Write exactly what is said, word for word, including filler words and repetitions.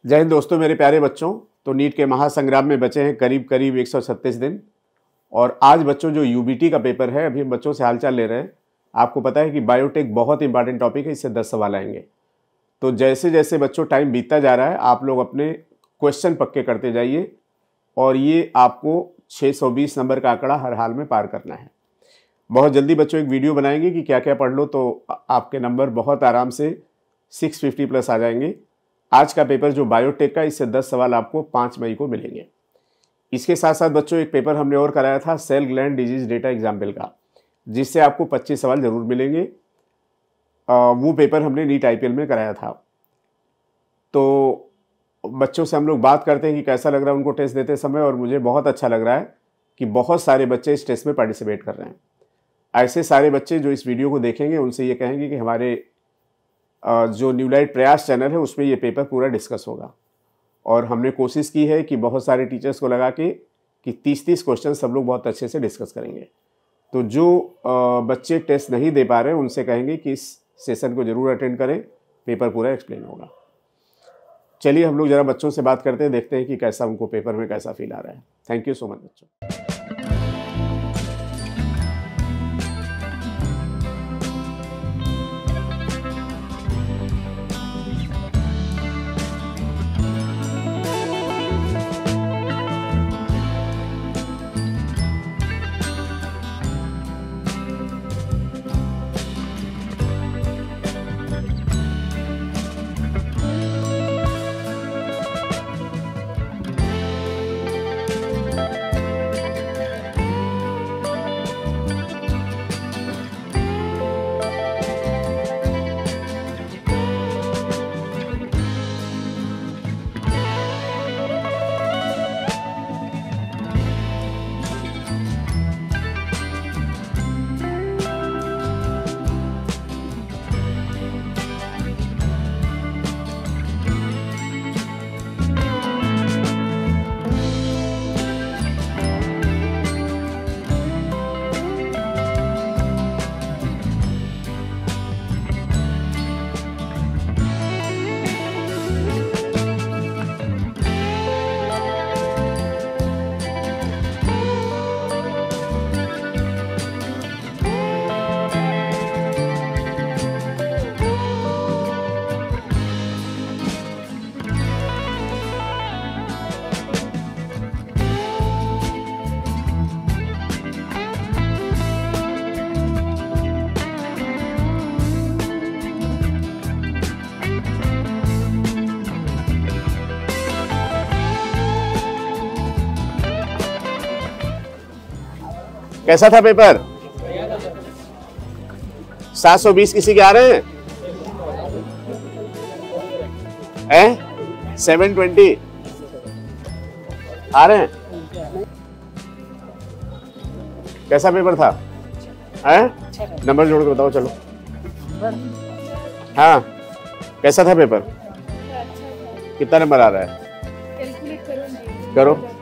जय हिंद दोस्तों, मेरे प्यारे बच्चों। तो नीट के महासंग्राम में बचे हैं करीब करीब एक सौ छत्तीस दिन। और आज बच्चों जो यूबीटी का पेपर है, अभी हम बच्चों से हालचाल ले रहे हैं। आपको पता है कि बायोटेक बहुत इंपॉर्टेंट टॉपिक है, इससे दस सवाल आएंगे। तो जैसे जैसे बच्चों टाइम बीतता जा रहा है, आप लोग अपने क्वेश्चन पक्के करते जाइए और ये आपको छः सौ बीस नंबर का आंकड़ा हर हाल में पार करना है। बहुत जल्दी बच्चों एक वीडियो बनाएंगे कि क्या क्या पढ़ लो, तो आपके नंबर बहुत आराम से छह सौ पचास प्लस आ जाएंगे। आज का पेपर जो बायोटेक का, इससे दस सवाल आपको पाँच मई को मिलेंगे। इसके साथ साथ बच्चों एक पेपर हमने और कराया था cell gland disease data example का, जिससे आपको पच्चीस सवाल जरूर मिलेंगे। वो पेपर हमने नीट आईपीएल में कराया था। तो बच्चों से हम लोग बात करते हैं कि कैसा लग रहा है उनको टेस्ट देते समय, और मुझे बहुत अच्छा लग रहा है कि बहुत सारे बच्चे इस टेस्ट में पार्टिसिपेट कर रहे हैं। ऐसे सारे बच्चे जो इस वीडियो को देखेंगे उनसे ये कहेंगे कि हमारे जो न्यू लाइट प्रयास चैनल है उसमें ये पेपर पूरा डिस्कस होगा। और हमने कोशिश की है कि बहुत सारे टीचर्स को लगा के कि तीस तीस क्वेश्चन सब लोग बहुत अच्छे से डिस्कस करेंगे। तो जो बच्चे टेस्ट नहीं दे पा रहे हैं उनसे कहेंगे कि इस सेशन को ज़रूर अटेंड करें, पेपर पूरा एक्सप्लेन होगा। चलिए हम लोग ज़रा बच्चों से बात करते हैं, देखते हैं कि कैसा उनको पेपर में कैसा फील आ रहा है। थैंक यू सो मच बच्चों। कैसा था पेपर? सात सौ बीस किसी के आ रहे हैं? हैं? सात सौ बीस आ रहे हैं? कैसा पेपर था? हैं? नंबर जोड़ के बताओ चलो। हाँ, कैसा था पेपर? कितना नंबर आ रहा है? करो।